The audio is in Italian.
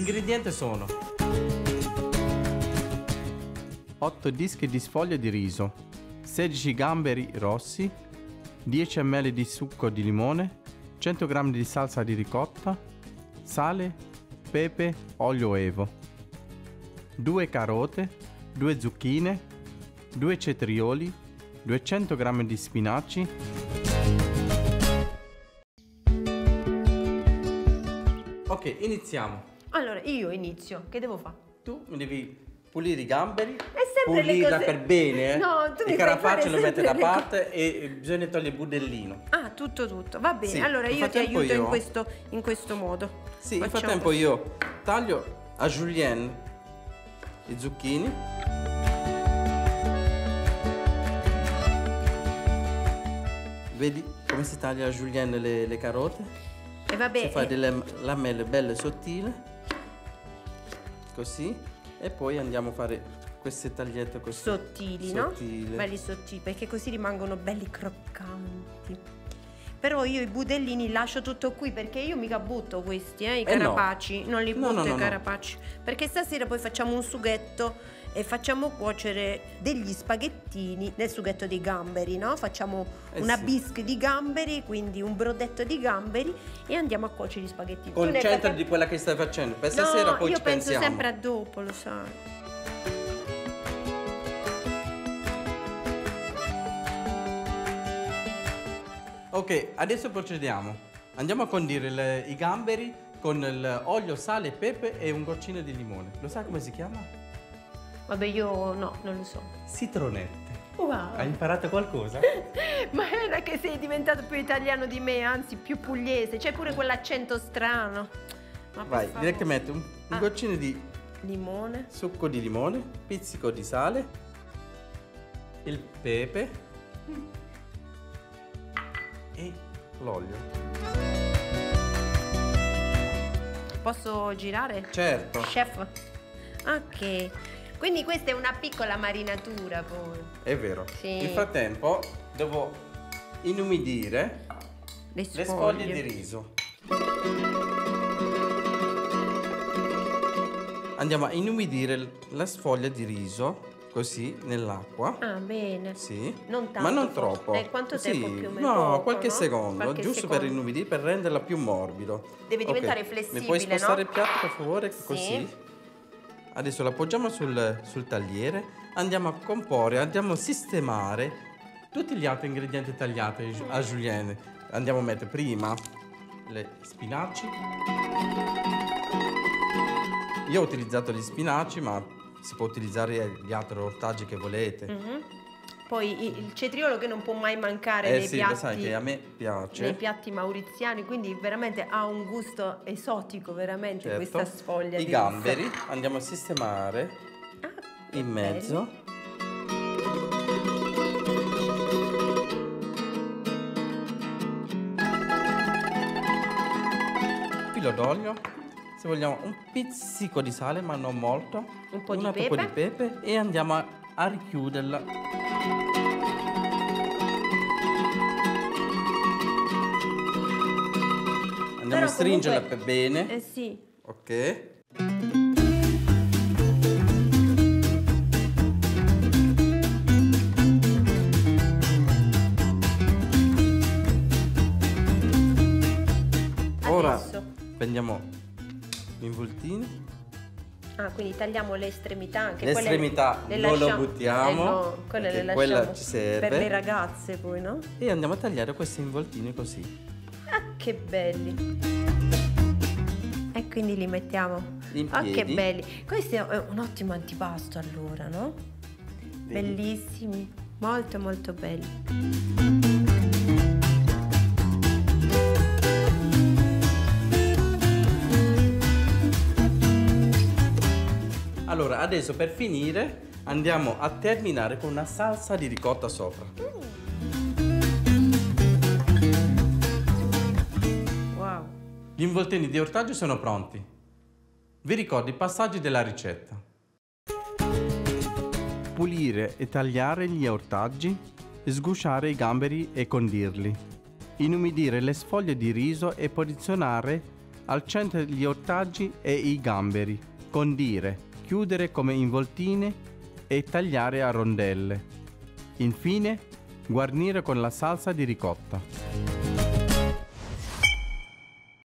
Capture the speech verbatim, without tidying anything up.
ingredienti sono otto dischi di sfoglia di riso, sedici gamberi rossi, dieci millilitri di succo di limone, cento grammi di salsa di ricotta, sale, pepe, olio evo, due carote, due zucchine, due cetrioli, duecento grammi di spinaci. Ok, iniziamo. Allora, io inizio. Che devo fare? Tu mi devi pulire i gamberi, È sempre le pulirla cose... per bene, eh? No, tu mi il fai carapaccio fare lo metti da sempre le parte e bisogna togliere il budellino. Ah, tutto tutto. Va bene, Sì, allora nel io ti frattempo aiuto io- in questo, in questo modo. Sì, nel Facciamo frattempo così. io taglio a julienne i zucchini. Vedi come si taglia a julienne le, le carote? E vabbè, Si fa eh, delle lamelle belle sottili, così, e poi andiamo a fare queste tagliette così. sottili, sottili. no? Belli sottili, perché così rimangono belli croccanti. Però io i budellini lascio tutto qui, perché io mica butto questi, eh, i Eh no. carapaci. Non li No, butto no, i no, no. carapaci. Perché stasera poi facciamo un sughetto e facciamo cuocere degli spaghettini nel sughetto dei gamberi, no? Facciamo Eh una sì. bisque di gamberi, quindi un brodetto di gamberi, e andiamo a cuocere gli spaghettini. Tu nel Concentrati frattempo- di quella che stai facendo. Per No, stasera poi io ci penso pensiamo. sempre a dopo, lo sai. Ok, adesso procediamo. Andiamo a condire le- i gamberi con l'olio, sale, pepe e un goccino di limone. Lo sai come si chiama? Vabbè, io no, non lo so. Citronette. Wow. Hai imparato qualcosa? Ma non è che sei diventato più italiano di me, anzi più pugliese. C'è pure quell'accento strano. Ma per Vai, favore. direttamente un, un Ah. goccino di Limone. succo di limone, pizzico di sale, il pepe e l'olio. Posso girare? Certo. Chef. Ok. Quindi questa è una piccola marinatura poi. È vero. Sì. Nel frattempo devo inumidire Le le sfoglie. sfoglie di riso. Andiamo a inumidire la sfoglia di riso così nell'acqua. Ah, bene. Sì. Non tanto, ma non forse. troppo. Eh, quanto Sì, tempo più o meno? No, Poco, qualche no? secondo, Qualche giusto secondo. per inumidire, per renderla più morbido. Deve diventare Ok, flessibile, Mi puoi spostare no? il piatto per favore? Sì. Così. Adesso l'appoggiamo sul, sul tagliere, andiamo a comporre, andiamo a sistemare tutti gli altri ingredienti tagliati a julienne. Andiamo a mettere prima le spinaci. Io ho utilizzato gli spinaci, ma si può utilizzare gli altri ortaggi che volete. Mhm. Poi i- il cetriolo che non può mai mancare Eh nei sì, piatti. lo sai che a me piace. Nei piatti mauriziani, quindi veramente ha un gusto esotico, veramente, Certo. questa sfoglia I di gamberi riso. andiamo a sistemare Ah, che in mezzo. Filo d'olio, se vogliamo un pizzico di sale ma non molto, Un po' di un po' di pepe. pepe e andiamo a, a richiuderla. Andiamo Però a stringerla comunque- per bene. Eh sì. Ok. Ora Adesso. prendiamo gli involtini. Ah, quindi tagliamo le estremità anche Le quelle estremità le non lo lasciamo- buttiamo, eh no, quelle perché le lasciamo quella ci serve. per le ragazze poi, no? E andiamo a tagliare questi involtini così. Ah, che belli. E quindi li mettiamo. In Ah, che piedi. belli. Questo è un ottimo antipasto allora, no? Vedi? Bellissimi, molto molto belli. Allora, adesso per finire andiamo a terminare con una salsa di ricotta sopra. Wow. Gli involtini di ortaggio sono pronti. Vi ricordo i passaggi della ricetta. Pulire e tagliare gli ortaggi, sgusciare i gamberi e condirli. Inumidire le sfoglie di riso e posizionare Al centro gli ortaggi e i gamberi. Condire, chiudere come involtine e tagliare a rondelle. Infine, guarnire con la salsa di ricotta.